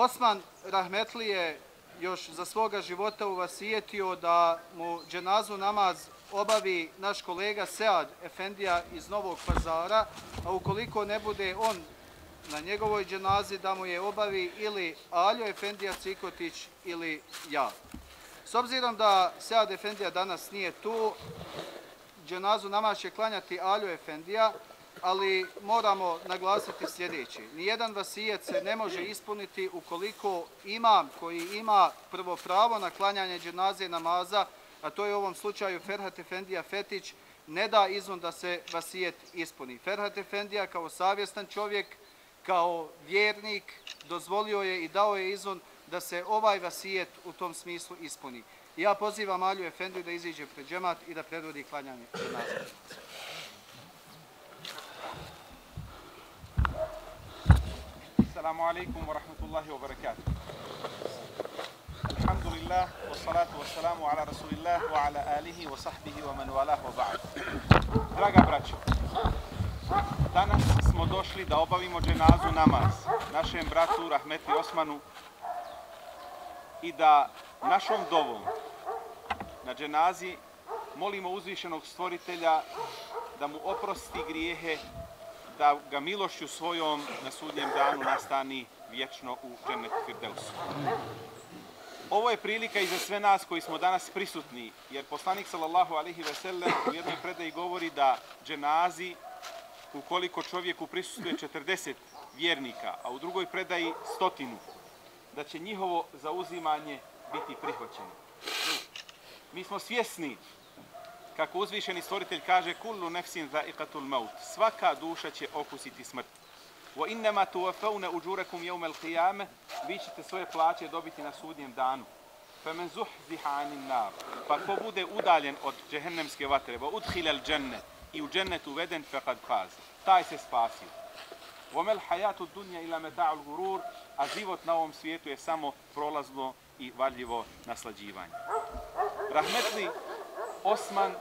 Osman rahmetli je još za svoga života uvasijetio da mu dženazu namaz obavi naš kolega Sead Efendija iz Novog Pazara, a ukoliko ne bude on na njegovoj dženazi, da mu je obavi ili Aljo Efendija Cikotić ili ja. S obzirom da Sead Efendija danas nije tu, dženazu namaz će klanjati Aljo Efendija, ali moramo naglasiti sljedeće. Nijedan vasijet se ne može ispuniti ukoliko imam koji ima prvo pravo na klanjanje dženaze namaza, a to je u ovom slučaju Ferhat Efendija Fetić, ne da izun da se vasijet ispuni. Ferhat Efendija kao savjestan čovjek, kao vjernik, dozvolio je i dao je izun da se ovaj vasijet u tom smislu ispuni. Ja pozivam Alju Efendiju da iziđe pred džemat i da predvodi klanjanje dženaze. Assalamu alaikum wa rahmatullahi wa barakatuh. Alhamdulillah, wa salatu wa salamu ala rasulillah wa ala alihi wa sahbihi wa man walah wa ba'd. Draga braćo, danas smo došli da obavimo dženazu namaz našem bratu Rahmetli Osmanu i da našom dovom na dženazi molimo uzvišenog stvoritelja da mu oprosti grijehe, da ga milošću svojom na sudnjem danu nastani vječno u džennetu Firdevsu. Ovo je prilika i za sve nas koji smo danas prisutni, jer poslanik sallallahu alejhi ve sellem u jednoj predaji govori da dženazi, ukoliko čovjeku prisustvuje 40 vjernika, a u drugoj predaji 100, da će njihovo zauzimanje biti prihvaćeno. Mi smo svjesni, kako uzvišeni stvoritelj kaže, kullu nefsin za'iqatul maut, svaka duša će okusiti smrt. Wa innama tuwaffawna ujurakum yawm al-qiyamah, vi ćete svoje plaće dobiti na sudnjem danu. Faman zuhziha 'anil nar, pa ko bude udaljen od džehennemske vatre, wa udkhila al-janna, i u džennet uveden, faqad faz, taj se spasio. Wa mal hayatu ad-dunya illa mata'ul ghurur, a život na ovom svijetu je samo prolazno i varljivo naslađivanje. Rahmetli Osman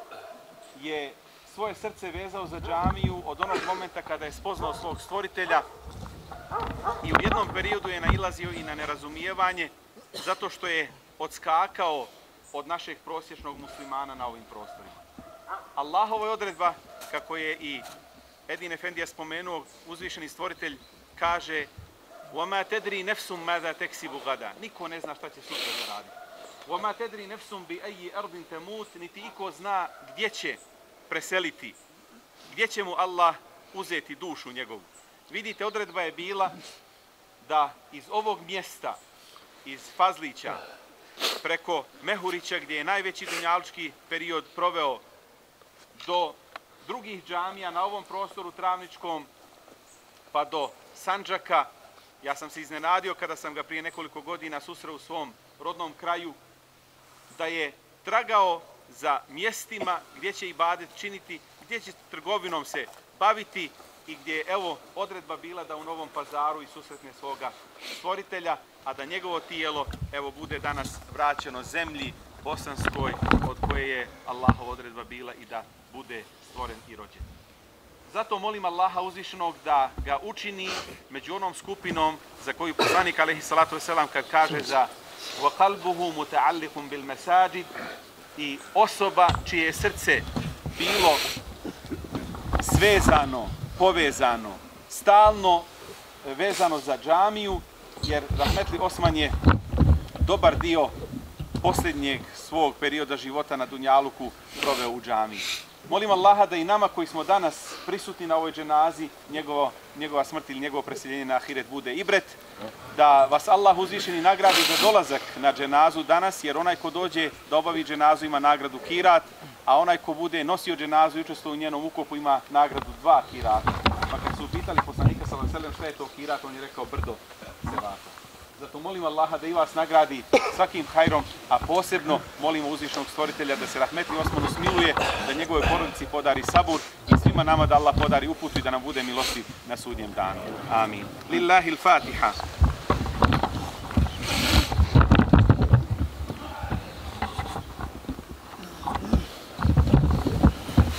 je svoje srce vezao za džamiju od onog momenta kada je spoznao svog stvoritelja i u jednom periodu je nailazio i na nerazumijevanje zato što je odskakao od našeg prosječnog muslimana na ovim prostorima. Allahova je odredba, kako je i Edin Efendija spomenuo, uzvišeni stvoritelj kaže وَمَا تَدْرِي نَفْسُمْ مَاذَا تَكْسِبُ غَدًا, niko ne zna šta će sutra zaraditi. وَمَا تَدْرِي نَفْسُمْ بِأَيِّ أَرْضٍ تَمُوتْ, niti iko zna gdje će preseliti, gdje će mu Allah uzeti dušu njegovu. Vidite, odredba je bila da iz ovog mjesta, iz Fazlića, preko Mehurića, gdje je najveći dunjalučki period proveo, do drugih džamija na ovom prostoru travničkom, pa do Sandžaka. Ja sam se iznenadio kada sam ga prije nekoliko godina susreo u svom rodnom kraju, da je tragao za mjestima gdje će ibadet činiti, gdje će trgovinom se baviti i gdje je, evo, odredba bila da u Novom Pazaru i susretne svoga stvoritelja, a da njegovo tijelo, evo, bude danas vraćeno zemlji bosanskoj od koje je Allahova odredba bila i da bude stvoren i rođen. Zato molim Allaha uzvišenog da ga učini među onom skupinom za koju poslanik alejhi salatu vesselam kad kaže za wa qalbuhu muta'alliqun bil masajid, i osoba čije je srce bilo svezano, povezano, stalno vezano za džamiju, jer Rahmetli Osman je dobar dio posljednjeg svog perioda života na dunjaluku proveo u džamiji. Molim Allaha da i nama koji smo danas prisutni na ovoj dženazi, njegova smrt ili njegovo preseljenje na ahiret bude ibret, da vas Allah uzvišeni nagradi za dolazak na dženazu danas, jer onaj ko dođe da obavi dženazu ima nagradu kirat, a onaj ko bude nosio dženazu i učestvovao u njenom ukopu ima nagradu 2 kirata. Pa kad su pitali poslanika sallallahu alejhi ve sellem šta je to kirat, on je rekao brdo sevapa. Zato molim Allaha da i vas nagradi svakim hajrom, a posebno molimo uzvišenog stvoritelja da se Rahmetli Osmanu smiluje, da njegove porodici podari sabur i svima nama da Allah podari uputu i da nam bude milostiv na sudnjem danu. Amin. Lillahi l-Fatiha.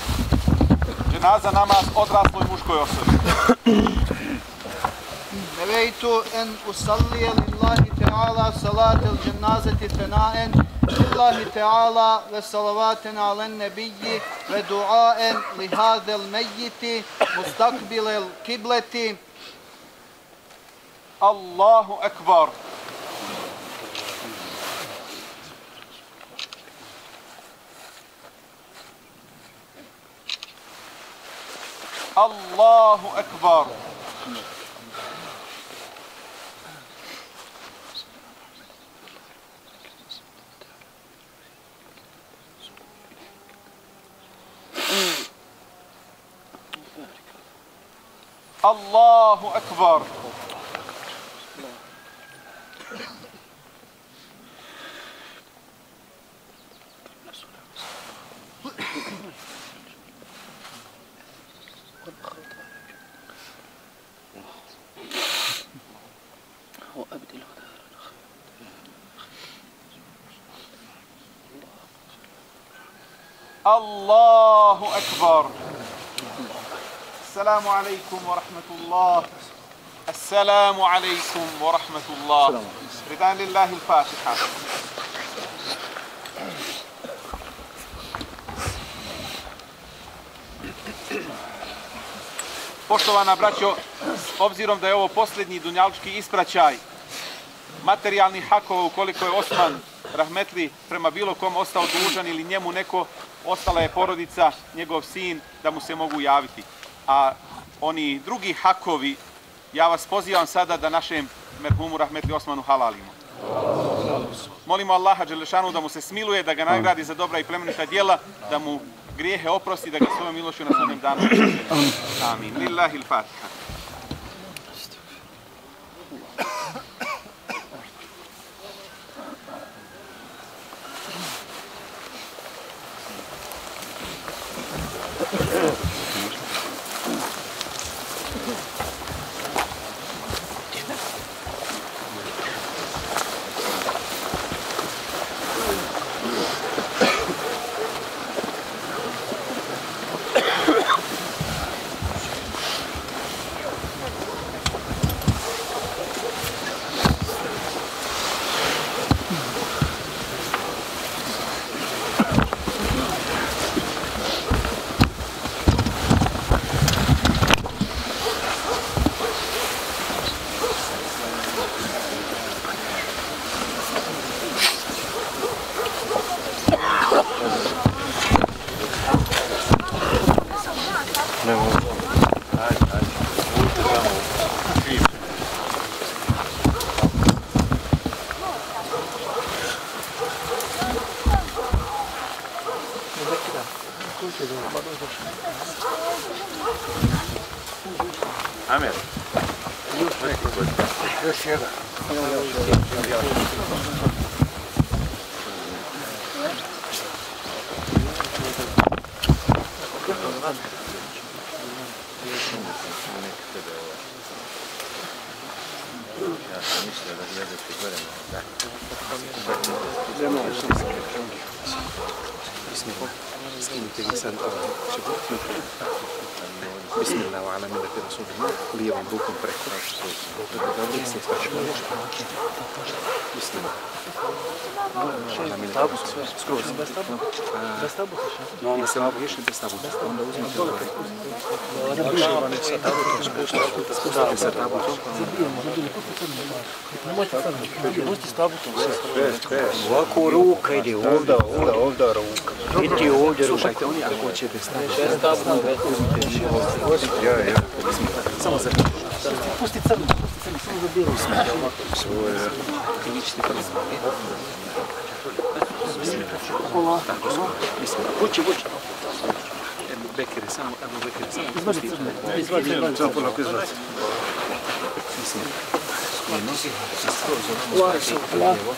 Dženaza namaz odrasloj muškoj osobi. نويت أن أصلي لله تعالى صلاة الجنازة ثناء لله تعالى وصلوات على النبي ودعاء لهذا الميت مستقبل القبلة. الله أكبر. الله أكبر. الله أكبر. الله أكبر. السلام عليكم ورحمة الله. السلام عليكم ورحمة الله. ردان لله الفاتحة. Poštovana braćo, obzirom da je ovo posljednji dunjalučki ispraćaj materijalnih hakova, ukoliko je Osman rahmetli prema bilo kom ostao dužan ili njemu neko, ostala je porodica, njegov sin, da mu se mogu javiti. A oni drugi hakovi, ja vas pozivam sada da našem merhumu rahmetli Osmanu halalimo. Molimo Allaha dželešanu da mu se smiluje, da ga nagradi za dobra i plemenita djela, da mu grijehe oprosti, da ga svojom milošću na sudnjem danu. Amin. Lillahi l-Fatiha. Amer. Još jedan. Ja sam mislio da gledate gore na skinite vi sad Bismillah wa ala millati rasulillah, lijevom rukom preko. Dobro, Bismillah. Skroz. Bez tabuta? Išli bez tabuta. Onda uzmite gore. Spustite sa tabutom. Pusti s tabutom. Ovako ruka ide, ovdje ruka. Iti ovdje ruka. Slušajte, oni ako će bez tabuta, uzmite više ovdje. Samo za to. Pusti crno, samo za bijelo. Svoje. I vi ćete prvo. Vuči. Bekire, samo. Izvadi crno. Samo polako izvadi. Lako.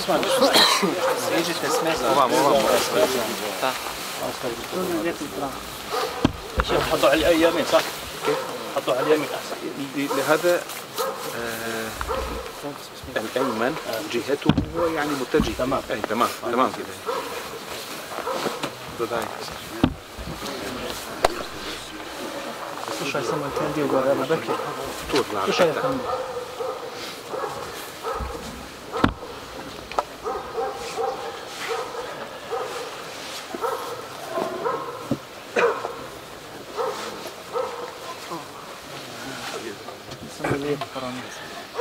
Osman, sviđite smesa. Ovam. شوف حطوا على اليمين صح؟ حطوا على اليمين احسن. لهذا الأيمن جهته هو يعني متجه. تمام. أي تمام كده. Slušaj samo i ten dio gore, Abu Bekir. Slušaj tamo. Samo lijepo parametra.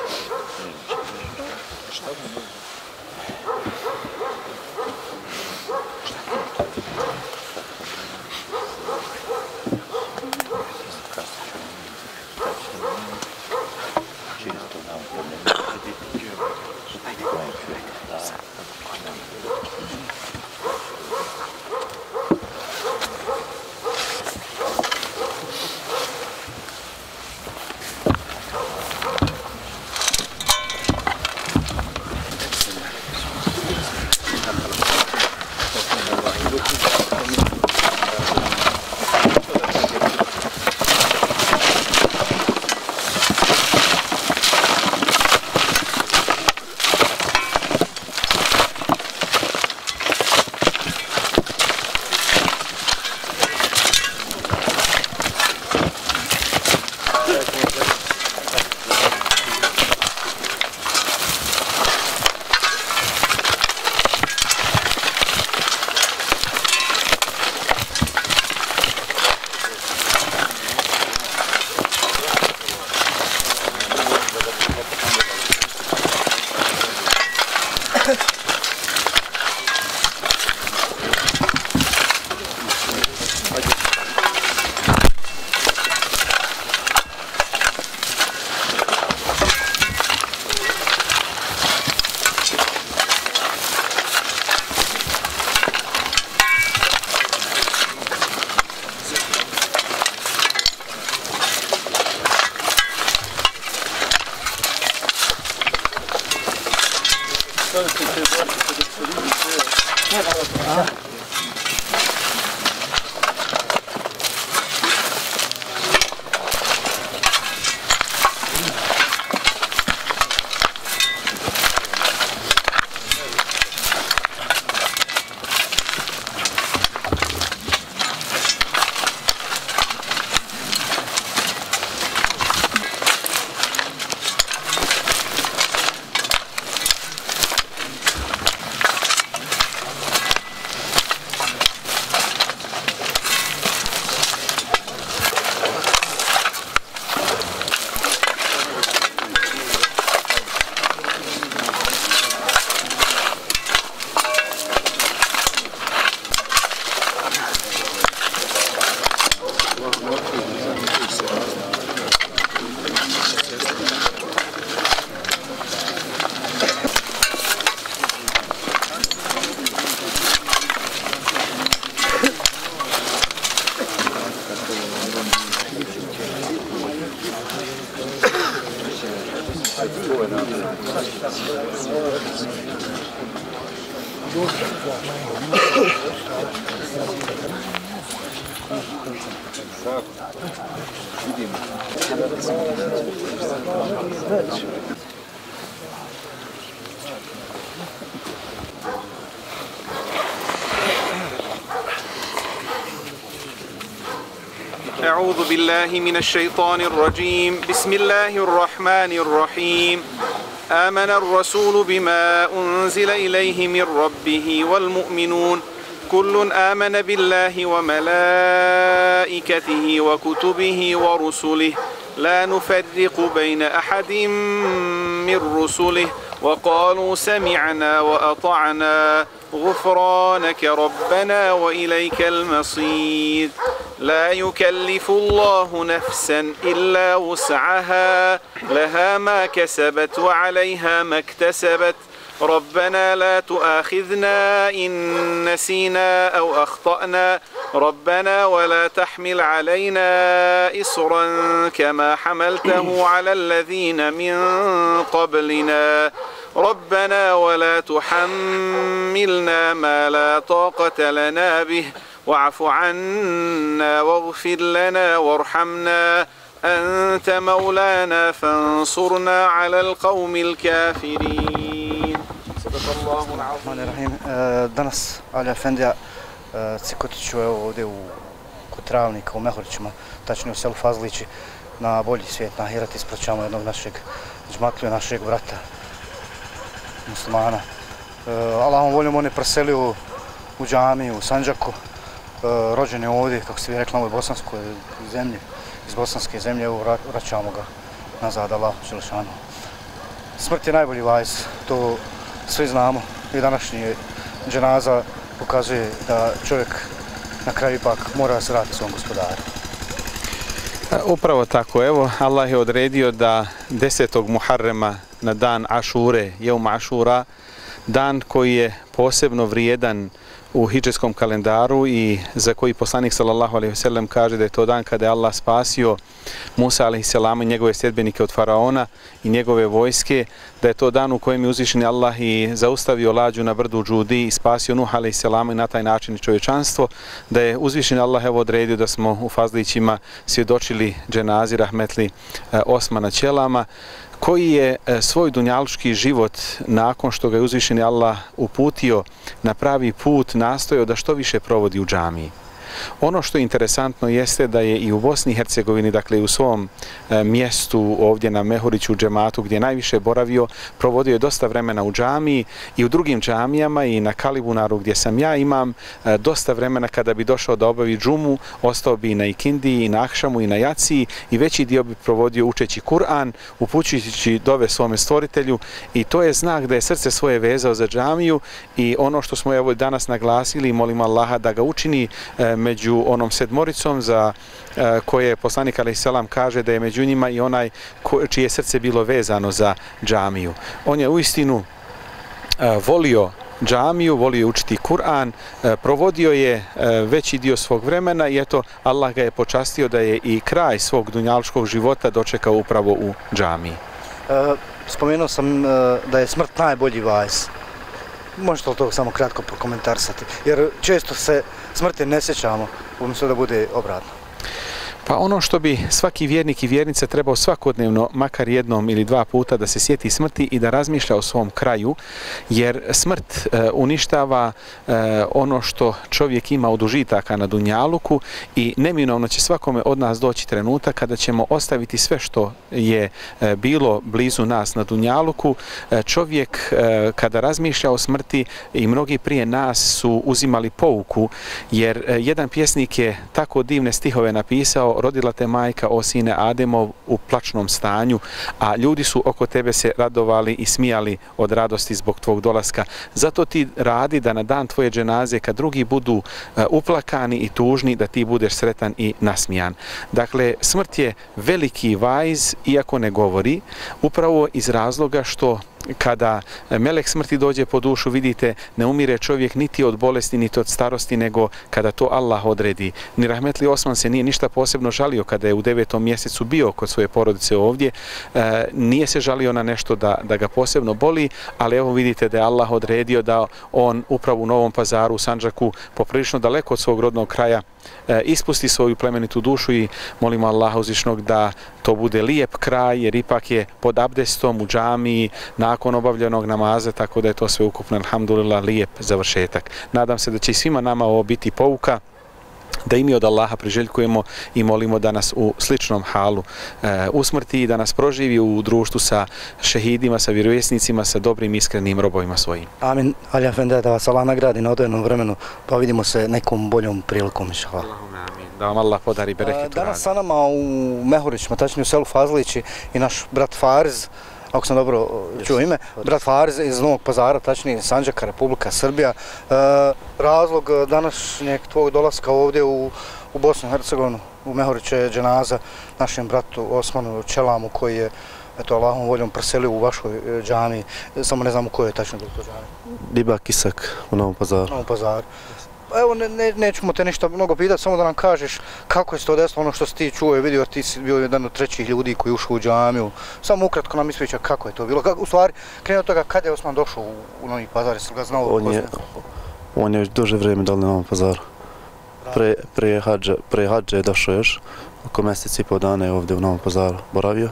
أعوذ بالله من الشيطان الرجيم. بسم الله الرحمن الرحيم. آمن الرسول بما أنزل إليه من ربه والمؤمنون كل آمن بالله وملائكته وكتبه ورسله لا نفرق بين أحد من رسله وقالوا سمعنا وأطعنا غفرانك ربنا وإليك المصير لا يكلف الله نفسا إلا وسعها لها ما كسبت وعليها ما اكتسبت ربنا لا تؤاخذنا إن نسينا أو أخطأنا ربنا ولا تحمل علينا إصرا كما حملته على الذين من قبلنا ربنا ولا تحملنا ما لا طاقة لنا به واعف عنا واغفر لنا وارحمنا أنت مولانا فانصرنا على القوم الكافرين. صدق الله العظيم. Danas Ali Efendija Cikotiću ovdje kod Travnika u Mehurićima, tačnije u selu Fazlići, na bolji svijet, na Ahiret ispraćamo jednog našeg džmatliju, našeg brata muslimana. Allahom voljom on je preselio u džamiju u Sandžaku, rođen je ovdje, kako ste vi rekli, na ovoj bosanskoj zemlji, iz bosanske zemlje, vraćamo ga nazad, Allahu dželešanu. Smrt je najbolji vajz, to svi znamo i današnji dženaza pokazuje da čovjek na kraju ipak mora se vratiti svom gospodaru. Upravo tako, evo, Allah je odredio da 10. Muharrema na dan Ašure, Jeum Ašura, dan koji je posebno vrijedan u hidžetskom kalendaru i za koji poslanik sallallahu alejhi ve sellem kaže da je to dan kada je Allah spasio Musa alejhi selam i njegove sledbenike od faraona i njegove vojske, da je to dan u kojem je uzvišeni Allah i zaustavio lađu na brdu Džudi i spasio Nuh alejhi selam i na taj način čovječanstvo, da je uzvišeni Allah evo odredio da smo u Fazlićima svjedočili dženazi rahmetli Osmana Ćelama, koji je svoj dunjalučki život nakon što ga je uzvišeni Allah uputio na pravi put nastojao da što više provodi u džamiji. Ono što je interesantno jeste da je i u Bosni i Hercegovini, dakle u svom mjestu ovdje na Mehuriću u džematu gdje je najviše boravio, provodio je dosta vremena u džamiji i u drugim džamijama i na Kalibunaru gdje sam ja imam dosta vremena kada bi došao da obavi džumu, ostao bi i na ikindiji i na akšamu i na jaciji i veći dio bi provodio učeći Kur'an, upućujući dove svome stvoritelju i to je znak da je srce svoje vezao za džamiju i ono što smo evo danas naglasili, molimo Allaha da ga učini među onom sedmoricom za koje poslanik alejhi selam kaže da je među njima i onaj čije srce bilo vezano za džamiju. On je uistinu volio džamiju, volio učiti Kur'an, provodio je veći dio svog vremena i eto Allah ga je počastio da je i kraj svog dunjalučkog života dočekao upravo u džamiji. Spomenuo sam da je smrt najbolji vajz. Možete li to samo kratko prokomentarisati? Jer često se smrti ne sjećamo, umjesto da bude obratno. Pa ono što bi svaki vjernik i vjernica trebao svakodnevno, makar jednom ili dva puta, da se sjeti smrti i da razmišlja o svom kraju, jer smrt uništava ono što čovjek ima od užitaka na dunjaluku i neminovno će svakome od nas doći trenutak kada ćemo ostaviti sve što je bilo blizu nas na dunjaluku. Čovjek kada razmišlja o smrti i mnogi prije nas su uzimali pouku, jer jedan pjesnik je tako divne stihove napisao: rodila te majka, o sine Ademov, u plačnom stanju, a ljudi su oko tebe se radovali i smijali od radosti zbog tvog dolaska. Zato ti radi da na dan tvoje dženaze, kad drugi budu uplakani i tužni, da ti budeš sretan i nasmijan. Dakle, smrt je veliki vajz, iako ne govori, upravo iz razloga što kada melek smrti dođe po dušu, vidite, ne umire čovjek niti od bolesti, niti od starosti, nego kada to Allah odredi. Ni rahmetli Osman se nije ništa posebno žalio kada je u 9. mjesecu bio kod svoje porodice ovdje. Nije se žalio na nešto da ga posebno boli, ali evo vidite da je Allah odredio da on upravo u Novom Pazaru, u Sandžaku, poprilično daleko od svog rodnog kraja, ispusti svoju plemenitu dušu i molimo Allaha uzvišnog da to bude lijep kraj, jer ipak je pod abdestom u džamiji nakon obavljenog namaza, tako da je to sve ukupno, alhamdulillah, lijep završetak. Nadam se da će svima nama ovo biti pouka, da i mi od Allaha priželjkujemo i molimo da nas u sličnom halu usmrti i da nas proživi u društvu sa šehidima, sa vjerovjesnicima, sa dobrim iskrenim robovima svojim. Amin. Ali Efendija, da vas Allah nagradi na odvojenom vremenu, pa vidimo se nekom boljom prilikom, inšallah. Amin. Da vam Allah podari bereket u radu. Danas sa nama u Mehurićima, tačnije u selu Fazlići, i naš brat Fariz, ako sam dobro čuo ime, brat Fariz iz Novog Pazara, tačnije Sandžaka, Republika Srbija. Razlog današnjeg tvojeg dolaska ovdje u Bosnu i Hercegovinu, u Mehuriće, je dženaza našem bratu Osmanu Ćelamu, koji je, eto, Allahom voljom preselio u vašoj džamiji, samo ne znam u kojoj je tačno bilo to džamiji. Dibak Isak u Novom Pazaru. Novom Pazaru. Evo, nećemo te ništa mnogo pitati, samo da nam kažeš kako je se to desilo, ono što si ti čuo i vidio, ti si bio jedan od trećih ljudi koji ušao u džamiju. Samo ukratko nam ispriča kako je to bilo. U stvari, krenuo od toga kada je Osman došao u Novi Pazar, jesi li ga znao? On je već duže vrijeme dole na Novom Pazaru. Prije hadža je došao još, oko mjesec i pol dana je ovdje u Novom Pazaru boravio.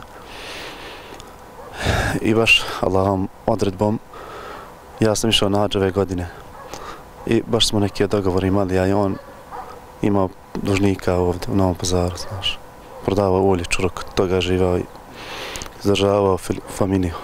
I baš Allahom odredbom, ja sam išao na hadž ove godine. I baš smo neki dogovor imali, ja i on imao dužnika ovdje u Novom Pazaru, znaš. Prodavao ulje, čurok, toga živao i izdržavao familiju.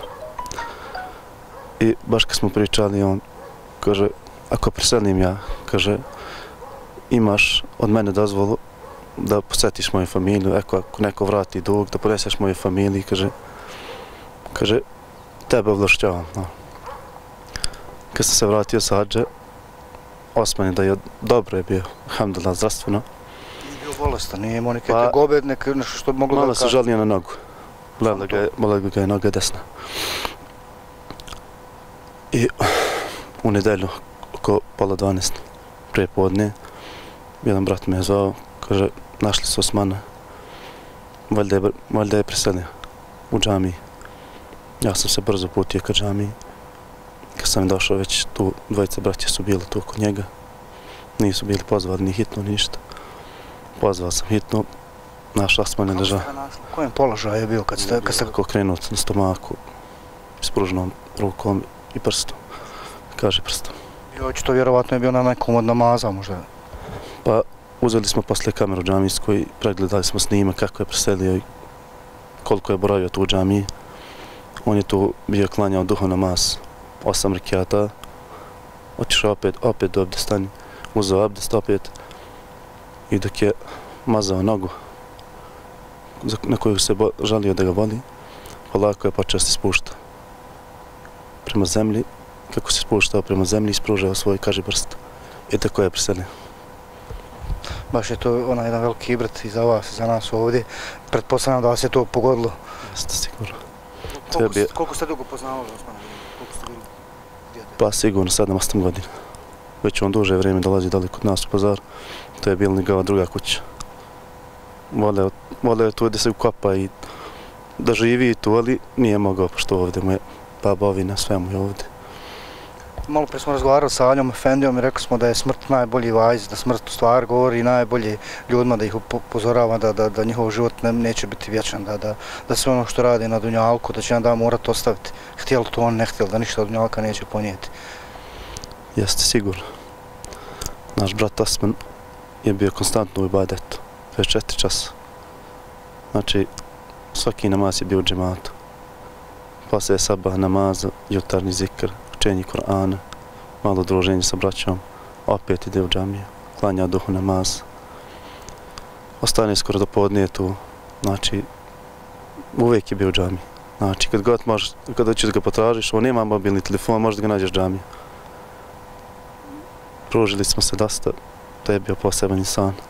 I baš kad smo pričali, on kaže, ako preselim ja, kaže, imaš od mene dozvolu da posjetiš moju familiju, ako neko vrati dug, da poneseš moju familiju, kaže, tebe ovlašćavam. No. Kad sam se vratio sa hadže, Osman je da je dobro je bio, alhamdulillah, zdravstveno. Nije bio bolestan, nije imao neke tegobe, nešto što bi moglo da kaže. Malo se žalio na nogu, bolela ga je noga desna. I u nedelju, oko pola 12, prije podne, jedan brat me je zvao, kaže, našli su Osmana, valjda je preselio u džamiji. Ja sam se brzo putio ka džamiji. Kad sam došao, već tu dvojice braća su bili tu kod njega. Nisu bili pozvali ni hitno, ni ništa. Pozvao sam hitno, naš Osman je ležao. U kojem položaju je bio kad ste... Kako krenuo na stomaku, s pružnom rukom i prstom. Kaže prstom. I očito vjerovatno je bio na nekom od namaza možda. Pa uzeli smo posle kameru džamijsku i pregledali smo snimak kako je preselio i koliko je boravio tu u džamiji. On je tu bio klanjao duho namaz, 8 rekiata, otišao opet do abdestanja, uzeo abdest opet i dok je mazao nogu na koju se žalio da ga boli, polako je počeo se spušta prema zemlji. Kako se spuštao prema zemlji, ispružao svoj kažiprst i tako je preselio. Baš je to onaj jedan veliki ibrat i za vas i za nas ovdje. Pretpostavljam da vas je to pogodilo. Jeste, sigurno. Koliko ste dugo poznavali Osmana? Koliko ste bili dijete? Pa sigurno 7-8 godina. Već on duže vrijeme dolazi dole kod nas u Pazar. To je bila njegova druga kuća. Voleo je tu da se ukopa i da živi tu, ali nije mogao, pošto ovdje mu je baba ovina, sve mu je ovdje. Malo prije smo razgovarali sa Aljom Efendijom i rekli smo da je smrt najbolji vajz, da smrt u stvari govori najbolje ljudima, da ih upozorava da njihov život neće biti vječan, da sve ono što radi na dunjalku, da će jedan dan morati ostaviti. Htjeli to on, ne htjeli, da ništa od dunjalka neće ponijeti. Jeste, sigurno. Naš brat Osman je bio konstantno u ibadetu, 24 časa. Znači, svaki namaz je bio u džematu. Poslije sabah namaza, jutarnji zikr, učenje Kur'ana, malo druženje sa braćom, opet ide u džamiju, klanja duhu namaz. Ostane skoro do podne tu, znači, uvijek je bio u džamiji. Znači, kad hoćeš da ga potražiš, on nema mobilni telefon, možeš da ga nađeš u džamiju. Pružili smo se dosta, to je bio poseban insan.